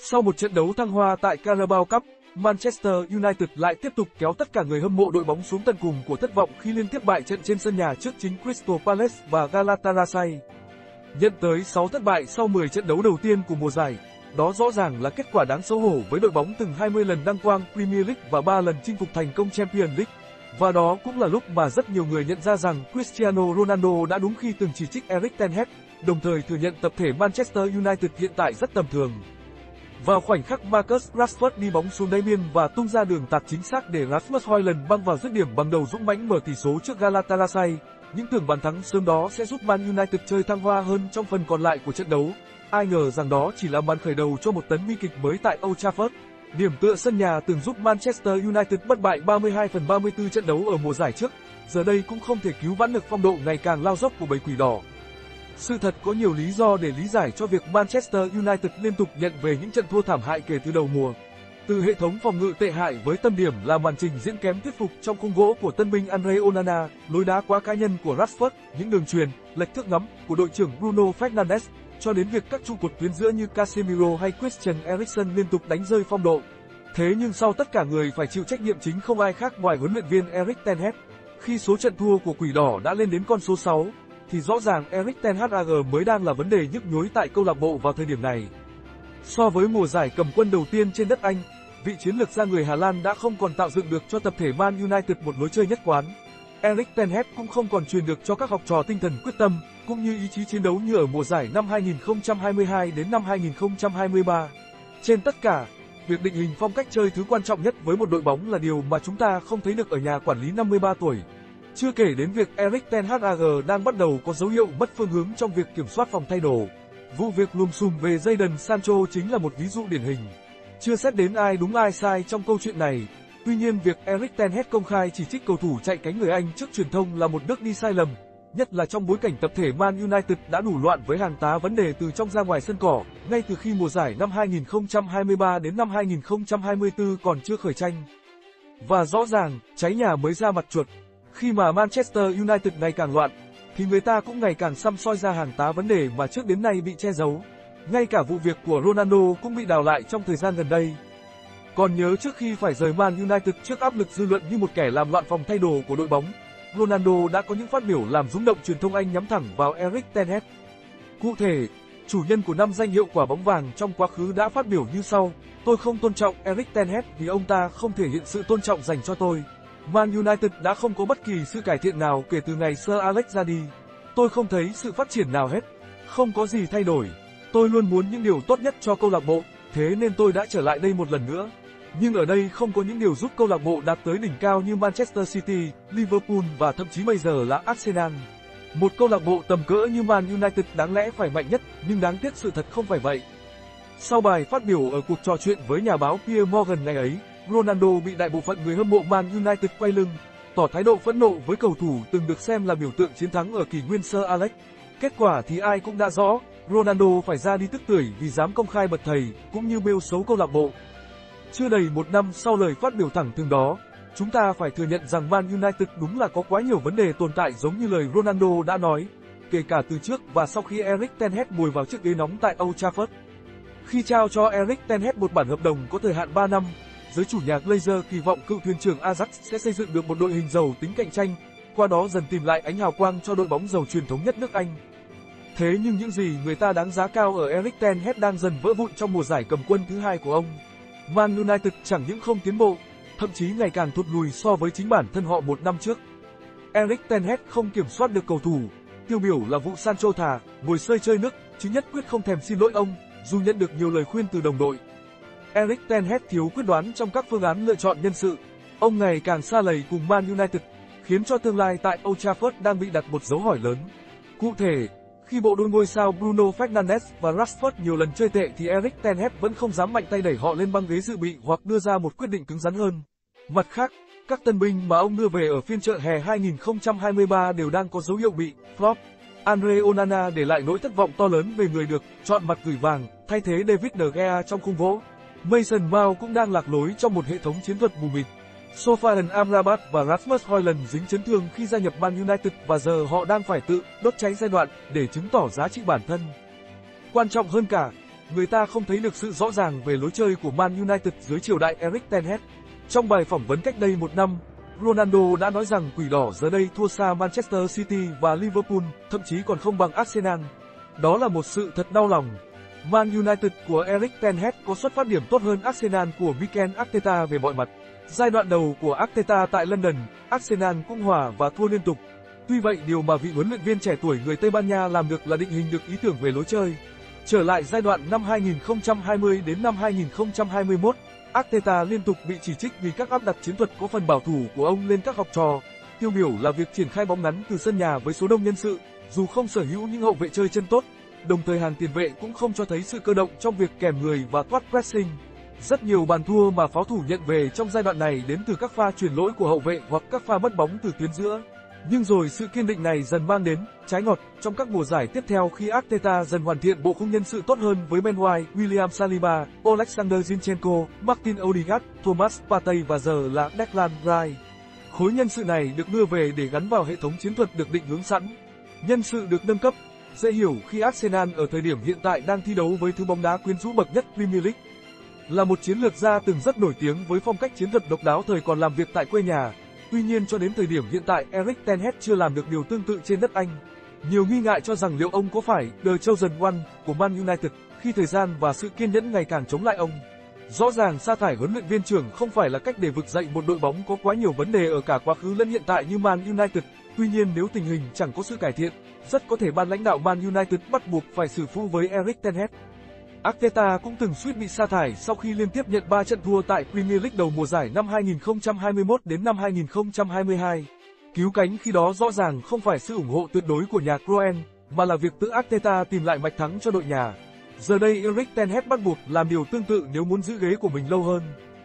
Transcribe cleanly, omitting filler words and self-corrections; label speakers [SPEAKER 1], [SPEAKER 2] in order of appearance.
[SPEAKER 1] Sau một trận đấu thăng hoa tại Carabao Cup, Manchester United lại tiếp tục kéo tất cả người hâm mộ đội bóng xuống tận cùng của thất vọng khi liên tiếp bại trận trên sân nhà trước chính Crystal Palace và Galatasaray. Nhận tới 6 thất bại sau 10 trận đấu đầu tiên của mùa giải, đó rõ ràng là kết quả đáng xấu hổ với đội bóng từng 20 lần đăng quang Premier League và 3 lần chinh phục thành công Champions League. Và đó cũng là lúc mà rất nhiều người nhận ra rằng Cristiano Ronaldo đã đúng khi từng chỉ trích Erik ten Hag, đồng thời thừa nhận tập thể Manchester United hiện tại rất tầm thường. Vào khoảnh khắc Marcus Rashford đi bóng xuống đáy biên và tung ra đường tạt chính xác để Rasmus Højlund băng vào dứt điểm bằng đầu dũng mãnh mở tỷ số trước Galatasaray, những tưởng bàn thắng sớm đó sẽ giúp Man United chơi thăng hoa hơn trong phần còn lại của trận đấu. Ai ngờ rằng đó chỉ là màn khởi đầu cho một tấn bi kịch mới tại Old Trafford. Điểm tựa sân nhà từng giúp Manchester United bất bại 32 phần 34 trận đấu ở mùa giải trước, giờ đây cũng không thể cứu vãn được phong độ ngày càng lao dốc của bầy quỷ đỏ. Sự thật có nhiều lý do để lý giải cho việc Manchester United liên tục nhận về những trận thua thảm hại kể từ đầu mùa. Từ hệ thống phòng ngự tệ hại với tâm điểm là màn trình diễn kém thuyết phục trong khung gỗ của tân binh Andre Onana, lối đá quá cá nhân của Rashford, những đường chuyền, lệch thước ngắm của đội trưởng Bruno Fernandes, cho đến việc các trụ cột tuyến giữa như Casemiro hay Christian Eriksen liên tục đánh rơi phong độ. Thế nhưng sau tất cả người phải chịu trách nhiệm chính không ai khác ngoài huấn luyện viên Erik ten Hag. Khi số trận thua của quỷ đỏ đã lên đến con số 6, thì rõ ràng Erik ten Hag mới đang là vấn đề nhức nhối tại câu lạc bộ vào thời điểm này. So với mùa giải cầm quân đầu tiên trên đất Anh, vị chiến lược gia người Hà Lan đã không còn tạo dựng được cho tập thể Man United một lối chơi nhất quán. Erik ten Hag cũng không còn truyền được cho các học trò tinh thần quyết tâm, cũng như ý chí chiến đấu như ở mùa giải năm 2022 đến năm 2023. Trên tất cả, việc định hình phong cách chơi thứ quan trọng nhất với một đội bóng là điều mà chúng ta không thấy được ở nhà quản lý 53 tuổi. Chưa kể đến việc Erik ten Hag đang bắt đầu có dấu hiệu mất phương hướng trong việc kiểm soát phòng thay đồ. Vụ việc lùm xùm về Jadon Sancho chính là một ví dụ điển hình. Chưa xét đến ai đúng ai sai trong câu chuyện này, tuy nhiên việc Erik ten Hag công khai chỉ trích cầu thủ chạy cánh người Anh trước truyền thông là một bước đi sai lầm, nhất là trong bối cảnh tập thể Man United đã đủ loạn với hàng tá vấn đề từ trong ra ngoài sân cỏ, ngay từ khi mùa giải năm 2023 đến năm 2024 còn chưa khởi tranh. Và rõ ràng, cháy nhà mới ra mặt chuột. Khi mà Manchester United ngày càng loạn, thì người ta cũng ngày càng săm soi ra hàng tá vấn đề mà trước đến nay bị che giấu. Ngay cả vụ việc của Ronaldo cũng bị đào lại trong thời gian gần đây. Còn nhớ trước khi phải rời Man United trước áp lực dư luận như một kẻ làm loạn phòng thay đồ của đội bóng, Ronaldo đã có những phát biểu làm rung động truyền thông Anh nhắm thẳng vào Erik ten Hag. Cụ thể, chủ nhân của 5 danh hiệu quả bóng vàng trong quá khứ đã phát biểu như sau: "Tôi không tôn trọng Erik ten Hag vì ông ta không thể hiện sự tôn trọng dành cho tôi. Man United đã không có bất kỳ sự cải thiện nào kể từ ngày Sir Alex ra đi. Tôi không thấy sự phát triển nào hết. Không có gì thay đổi. Tôi luôn muốn những điều tốt nhất cho câu lạc bộ, thế nên tôi đã trở lại đây một lần nữa. Nhưng ở đây không có những điều giúp câu lạc bộ đạt tới đỉnh cao như Manchester City, Liverpool và thậm chí bây giờ là Arsenal. Một câu lạc bộ tầm cỡ như Man United đáng lẽ phải mạnh nhất, nhưng đáng tiếc sự thật không phải vậy." Sau bài phát biểu ở cuộc trò chuyện với nhà báo Piers Morgan ngày ấy, Ronaldo bị đại bộ phận người hâm mộ Man United quay lưng, tỏ thái độ phẫn nộ với cầu thủ từng được xem là biểu tượng chiến thắng ở kỷ nguyên Sir Alex. Kết quả thì ai cũng đã rõ, Ronaldo phải ra đi tức tưởi vì dám công khai bật thầy, cũng như bêu xấu câu lạc bộ. Chưa đầy một năm sau lời phát biểu thẳng thừng đó, chúng ta phải thừa nhận rằng Man United đúng là có quá nhiều vấn đề tồn tại giống như lời Ronaldo đã nói, kể cả từ trước và sau khi Erik ten Hag ngồi vào chiếc ghế nóng tại Old Trafford. Khi trao cho Erik ten Hag một bản hợp đồng có thời hạn 3 năm, giới chủ nhà Glazer kỳ vọng cựu thuyền trưởng Ajax sẽ xây dựng được một đội hình giàu tính cạnh tranh, qua đó dần tìm lại ánh hào quang cho đội bóng giàu truyền thống nhất nước Anh. Thế nhưng những gì người ta đánh giá cao ở Erik ten Hag đang dần vỡ vụn trong mùa giải cầm quân thứ hai của ông. Man United chẳng những không tiến bộ, thậm chí ngày càng thụt lùi so với chính bản thân họ một năm trước. Erik ten Hag không kiểm soát được cầu thủ, tiêu biểu là vụ Sancho thà ngồi sơi chơi nước, chứ nhất quyết không thèm xin lỗi ông, dù nhận được nhiều lời khuyên từ đồng đội. Erik ten Hag thiếu quyết đoán trong các phương án lựa chọn nhân sự. Ông ngày càng xa lầy cùng Man United, khiến cho tương lai tại Old Trafford đang bị đặt một dấu hỏi lớn. Cụ thể, khi bộ đôi ngôi sao Bruno Fernandes và Rashford nhiều lần chơi tệ thì Erik ten Hag vẫn không dám mạnh tay đẩy họ lên băng ghế dự bị hoặc đưa ra một quyết định cứng rắn hơn. Mặt khác, các tân binh mà ông đưa về ở phiên chợ hè 2023 đều đang có dấu hiệu bị flop. Andre Onana để lại nỗi thất vọng to lớn về người được chọn mặt gửi vàng, thay thế David De Gea trong khung gỗ. Mason Mount cũng đang lạc lối trong một hệ thống chiến thuật mù mịt. Sofyan Amrabat và Rasmus Højlund dính chấn thương khi gia nhập Man United và giờ họ đang phải tự đốt cháy giai đoạn để chứng tỏ giá trị bản thân. Quan trọng hơn cả, người ta không thấy được sự rõ ràng về lối chơi của Man United dưới triều đại Erik ten Hag. Trong bài phỏng vấn cách đây một năm, Ronaldo đã nói rằng Quỷ Đỏ giờ đây thua xa Manchester City và Liverpool, thậm chí còn không bằng Arsenal. Đó là một sự thật đau lòng. Man United của Erik ten Hag có xuất phát điểm tốt hơn Arsenal của Mikel Arteta về mọi mặt. Giai đoạn đầu của Arteta tại London, Arsenal cũng hòa và thua liên tục. Tuy vậy, điều mà vị huấn luyện viên trẻ tuổi người Tây Ban Nha làm được là định hình được ý tưởng về lối chơi. Trở lại giai đoạn năm 2020 đến năm 2021, Arteta liên tục bị chỉ trích vì các áp đặt chiến thuật có phần bảo thủ của ông lên các học trò. Tiêu biểu là việc triển khai bóng ngắn từ sân nhà với số đông nhân sự, dù không sở hữu những hậu vệ chơi chân tốt. Đồng thời hàng tiền vệ cũng không cho thấy sự cơ động trong việc kèm người và thoát pressing. Rất nhiều bàn thua mà pháo thủ nhận về trong giai đoạn này đến từ các pha chuyển lỗi của hậu vệ hoặc các pha mất bóng từ tuyến giữa. Nhưng rồi sự kiên định này dần mang đến trái ngọt trong các mùa giải tiếp theo khi Arteta dần hoàn thiện bộ khung nhân sự tốt hơn với Ben White, William Saliba, Alexander Zinchenko, Martin Odegaard, Thomas Partey và giờ là Declan Rice. Khối nhân sự này được đưa về để gắn vào hệ thống chiến thuật được định hướng sẵn. Nhân sự được nâng cấp, dễ hiểu khi Arsenal ở thời điểm hiện tại đang thi đấu với thứ bóng đá quyến rũ bậc nhất Premier League. Là một chiến lược gia từng rất nổi tiếng với phong cách chiến thuật độc đáo thời còn làm việc tại quê nhà. Tuy nhiên cho đến thời điểm hiện tại Erik ten Hag chưa làm được điều tương tự trên đất Anh. Nhiều nghi ngại cho rằng liệu ông có phải The Chosen One của Man United khi thời gian và sự kiên nhẫn ngày càng chống lại ông. Rõ ràng sa thải huấn luyện viên trưởng không phải là cách để vực dậy một đội bóng có quá nhiều vấn đề ở cả quá khứ lẫn hiện tại như Man United. Tuy nhiên nếu tình hình chẳng có sự cải thiện, rất có thể ban lãnh đạo Man United bắt buộc phải xử phu với Erik ten Hag. Arteta cũng từng suýt bị sa thải sau khi liên tiếp nhận 3 trận thua tại Premier League đầu mùa giải năm 2021 đến năm 2022. Cứu cánh khi đó rõ ràng không phải sự ủng hộ tuyệt đối của nhà Cruyff, mà là việc tự Arteta tìm lại mạch thắng cho đội nhà. Giờ đây Erik ten Hag bắt buộc làm điều tương tự nếu muốn giữ ghế của mình lâu hơn.